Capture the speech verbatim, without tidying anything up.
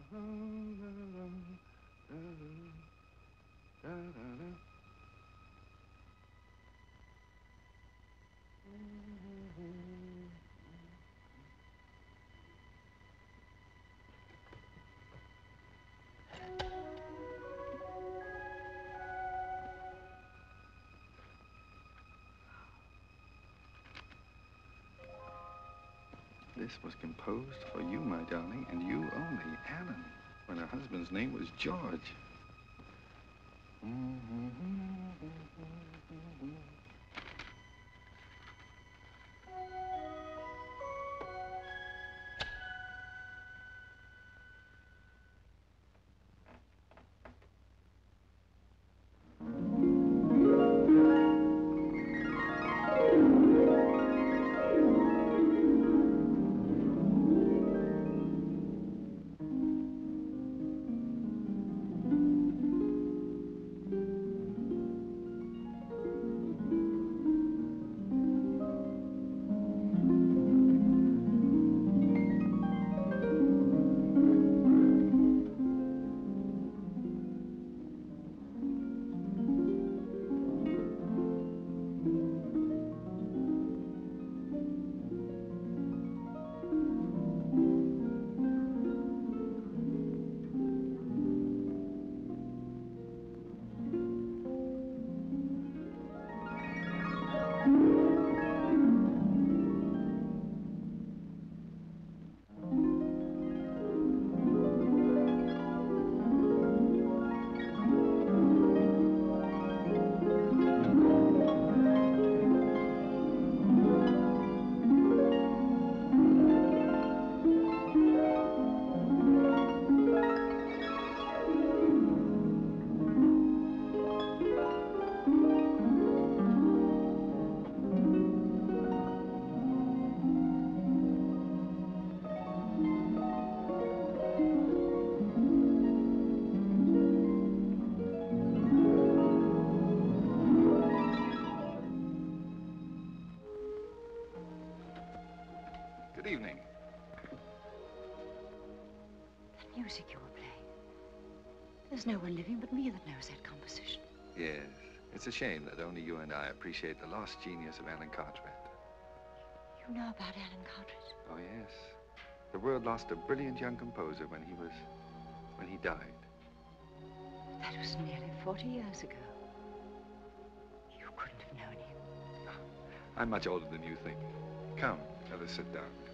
This was composed for you, my darling, and you only, Alan, when her husband's name was George. Good evening. The music you were playing. There's no one living but me that knows that composition. Yes, it's a shame that only you and I appreciate the lost genius of Alan Cartwright. You know about Alan Cartwright? Oh, yes. The world lost a brilliant young composer when he was, when he died. That was nearly forty years ago. You couldn't have known him. I'm much older than you think. Come, let us sit down.